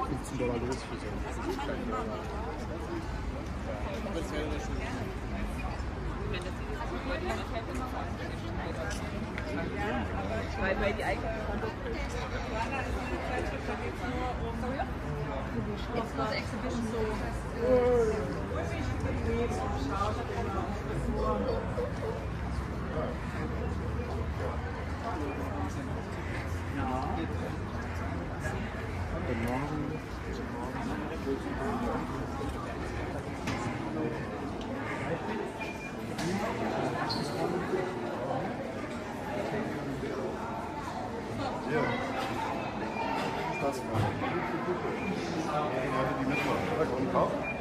$15 los für so einen kleinen Burger. Weil die eigenen Produkte. It's not exhibition, so. Guten Morgen. Ja. Das war's. Die Leute, die mitmachen.